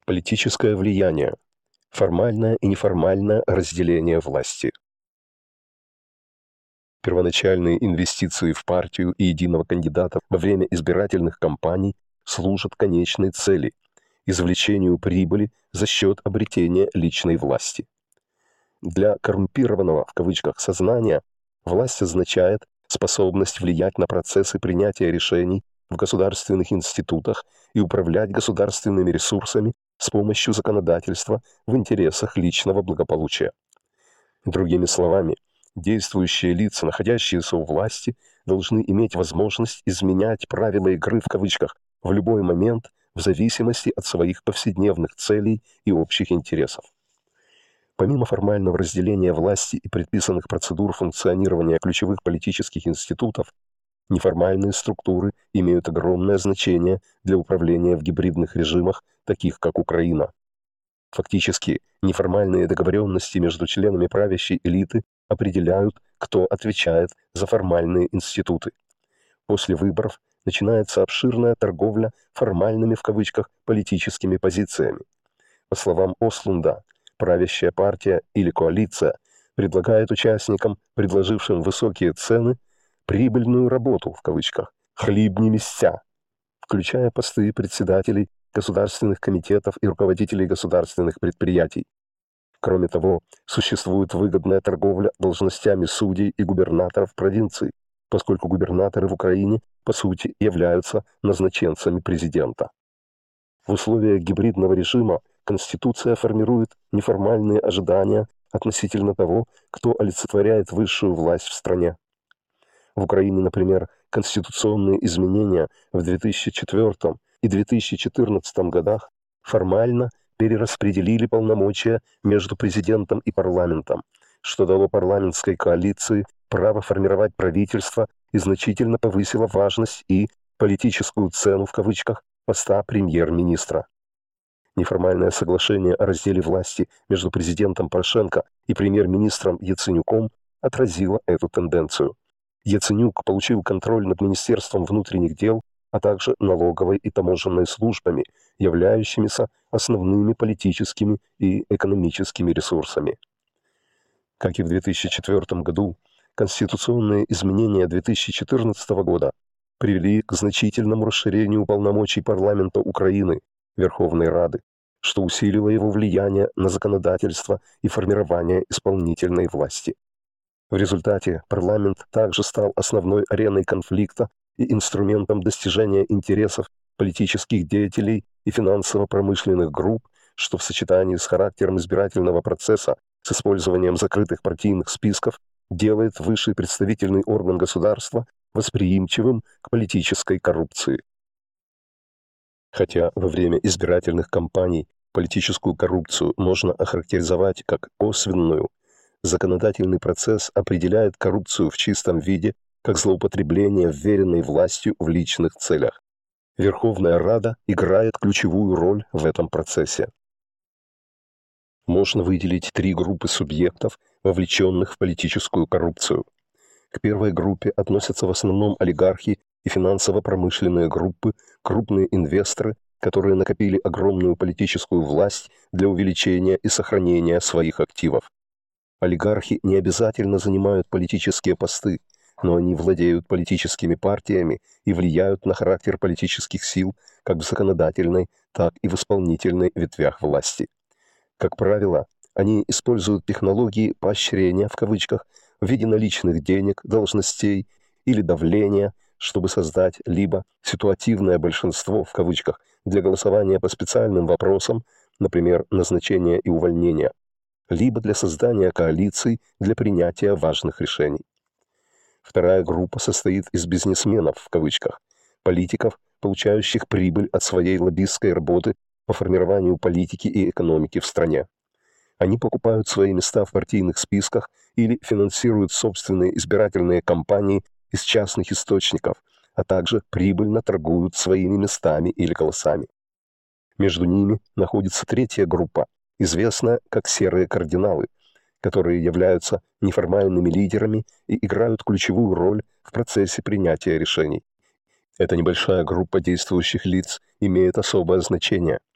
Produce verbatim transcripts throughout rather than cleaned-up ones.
Политическое влияние. Формальное и неформальное разделение власти. Первоначальные инвестиции в партию и единого кандидата во время избирательных кампаний служат конечной цели – извлечению прибыли за счет обретения личной власти. Для коррумпированного в кавычках сознания власть означает способность влиять на процессы принятия решений в государственных институтах и управлять государственными ресурсами с помощью законодательства в интересах личного благополучия. Другими словами, действующие лица, находящиеся у власти, должны иметь возможность изменять правила игры в кавычках в любой момент в зависимости от своих повседневных целей и общих интересов. Помимо формального разделения власти и предписанных процедур функционирования ключевых политических институтов, неформальные структуры имеют огромное значение для управления в гибридных режимах, таких как Украина. Фактически, неформальные договоренности между членами правящей элиты определяют, кто отвечает за формальные институты. После выборов начинается обширная торговля формальными в кавычках политическими позициями. По словам Ослунда, правящая партия или коалиция предлагает участникам, предложившим высокие цены, прибыльную работу в кавычках «хлібні місця», включая посты председателей государственных комитетов и руководителей государственных предприятий. Кроме того, существует выгодная торговля должностями судей и губернаторов провинций, поскольку губернаторы в Украине, по сути, являются назначенцами президента. В условиях гибридного режима Конституция формирует неформальные ожидания относительно того, кто олицетворяет высшую власть в стране. В Украине, например, конституционные изменения в две тысячи четвёртом и две тысячи четырнадцатом годах формально перераспределили полномочия между президентом и парламентом, что дало парламентской коалиции право формировать правительство и значительно повысило важность и политическую цену в кавычках поста премьер-министра. Неформальное соглашение о разделе власти между президентом Порошенко и премьер-министром Яценюком отразило эту тенденцию. Яценюк получил контроль над Министерством внутренних дел, а также налоговой и таможенной службами, являющимися основными политическими и экономическими ресурсами. Как и в две тысячи четвёртом году, конституционные изменения две тысячи четырнадцатого года привели к значительному расширению полномочий парламента Украины, Верховной Рады, что усилило его влияние на законодательство и формирование исполнительной власти. В результате парламент также стал основной ареной конфликта и инструментом достижения интересов политических деятелей и финансово-промышленных групп, что в сочетании с характером избирательного процесса с использованием закрытых партийных списков делает высший представительный орган государства восприимчивым к политической коррупции. Хотя во время избирательных кампаний политическую коррупцию можно охарактеризовать как косвенную, законодательный процесс определяет коррупцию в чистом виде как злоупотребление вверенной властью в личных целях. Верховная Рада играет ключевую роль в этом процессе. Можно выделить три группы субъектов, вовлеченных в политическую коррупцию. К первой группе относятся в основном олигархи и финансово-промышленные группы, крупные инвесторы, которые накопили огромную политическую власть для увеличения и сохранения своих активов. Олигархи не обязательно занимают политические посты, но они владеют политическими партиями и влияют на характер политических сил как в законодательной, так и в исполнительной ветвях власти. Как правило, они используют технологии «поощрения» в кавычках в виде наличных денег, должностей или давления, чтобы создать либо ситуативное большинство в кавычках для голосования по специальным вопросам, например, назначения и увольнения, либо для создания коалиций для принятия важных решений. Вторая группа состоит из бизнесменов, в кавычках, политиков, получающих прибыль от своей лоббистской работы по формированию политики и экономики в стране. Они покупают свои места в партийных списках или финансируют собственные избирательные кампании из частных источников, а также прибыльно торгуют своими местами или голосами. Между ними находится третья группа, известная как серые кардиналы, которые являются неформальными лидерами и играют ключевую роль в процессе принятия решений. Эта небольшая группа действующих лиц имеет особое значение.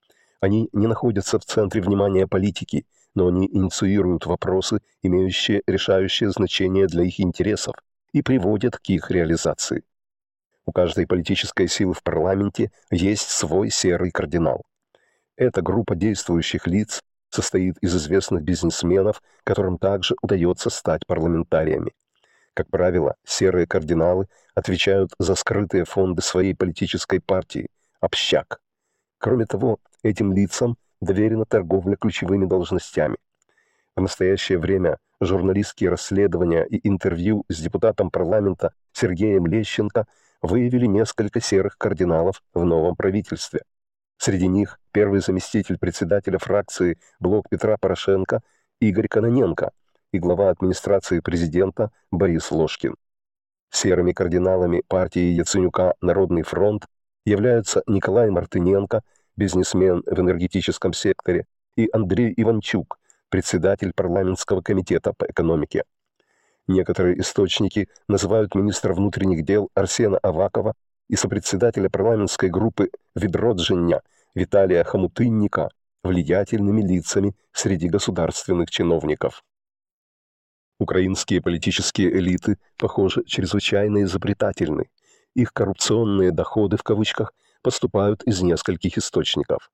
Они не находятся в центре внимания политики, но они инициируют вопросы, имеющие решающее значение для их интересов, и приводят к их реализации. У каждой политической силы в парламенте есть свой серый кардинал. Эта группа действующих лиц состоит из известных бизнесменов, которым также удается стать парламентариями. Как правило, серые кардиналы отвечают за скрытые фонды своей политической партии – общак. Кроме того, этим лицам доверена торговля ключевыми должностями. В настоящее время журналистские расследования и интервью с депутатом парламента Сергеем Лещенко выявили несколько серых кардиналов в новом правительстве. Среди них первый заместитель председателя фракции «Блок Петра Порошенко» Игорь Кононенко и глава администрации президента Борис Ложкин. Серыми кардиналами партии Яценюка «Народный фронт» являются Николай Мартыненко, бизнесмен в энергетическом секторе, и Андрей Иванчук, председатель парламентского комитета по экономике. Некоторые источники называют министра внутренних дел Арсена Авакова и сопредседателя парламентской группы «Відродження» Виталия Хомутынника влиятельными лицами среди государственных чиновников. Украинские политические элиты, похоже, чрезвычайно изобретательны. Их коррупционные доходы, в кавычках, поступают из нескольких источников.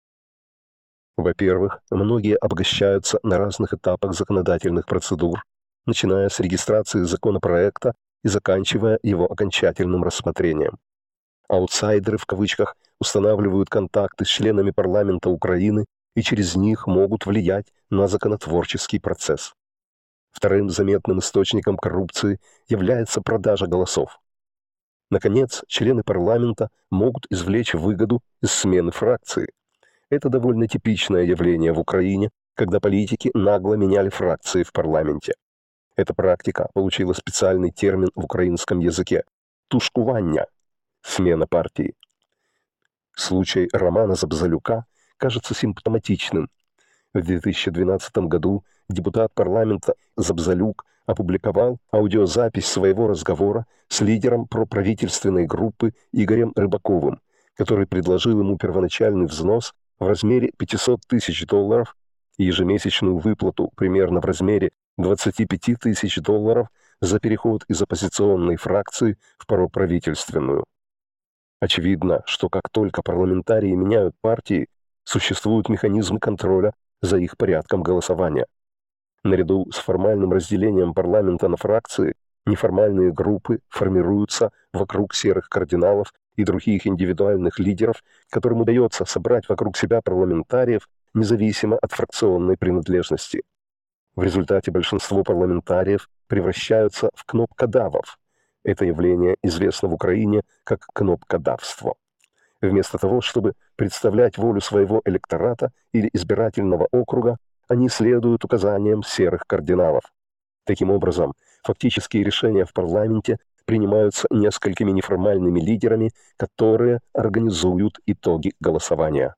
Во-первых, многие обогащаются на разных этапах законодательных процедур, начиная с регистрации законопроекта и заканчивая его окончательным рассмотрением. Аутсайдеры, в кавычках, устанавливают контакты с членами парламента Украины и через них могут влиять на законотворческий процесс. Вторым заметным источником коррупции является продажа голосов. Наконец, члены парламента могут извлечь выгоду из смены фракции. Это довольно типичное явление в Украине, когда политики нагло меняли фракции в парламенте. Эта практика получила специальный термин в украинском языке – «тушкування» – смена партии. Случай Романа Забзалюка кажется симптоматичным. В две тысячи двенадцатом году депутат парламента Забзалюк опубликовал аудиозапись своего разговора с лидером проправительственной группы Игорем Рыбаковым, который предложил ему первоначальный взнос в размере пятьсот тысяч долларов и ежемесячную выплату примерно в размере двадцати пяти тысяч долларов за переход из оппозиционной фракции в проправительственную. Очевидно, что как только парламентарии меняют партии, существуют механизмы контроля за их порядком голосования. Наряду с формальным разделением парламента на фракции, неформальные группы формируются вокруг серых кардиналов и других индивидуальных лидеров, которым удается собрать вокруг себя парламентариев, независимо от фракционной принадлежности. В результате большинство парламентариев превращаются в кнопкодавов. Это явление известно в Украине как кнопкодавство. Вместо того, чтобы представлять волю своего электората или избирательного округа, они следуют указаниям серых кардиналов. Таким образом, фактические решения в парламенте принимаются несколькими неформальными лидерами, которые организуют итоги голосования.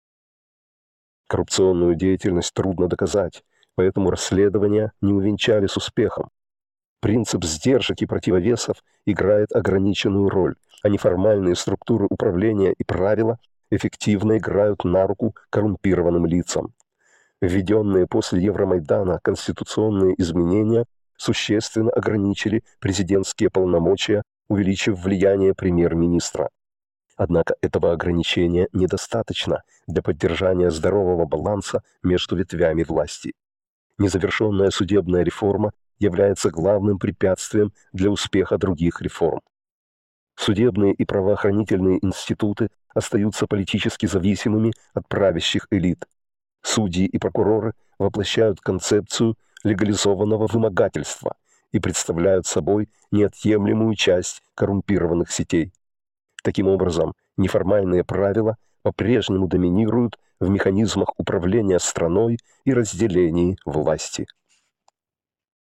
Коррупционную деятельность трудно доказать, поэтому расследования не увенчались успехом. Принцип сдержек и противовесов играет ограниченную роль, а неформальные структуры управления и правила эффективно играют на руку коррумпированным лицам. Введенные после Евромайдана конституционные изменения существенно ограничили президентские полномочия, увеличив влияние премьер-министра. Однако этого ограничения недостаточно для поддержания здорового баланса между ветвями власти. Незавершенная судебная реформа является главным препятствием для успеха других реформ. Судебные и правоохранительные институты остаются политически зависимыми от правящих элит. Судьи и прокуроры воплощают концепцию легализованного вымогательства и представляют собой неотъемлемую часть коррумпированных сетей. Таким образом, неформальные правила по-прежнему доминируют в механизмах управления страной и разделении власти.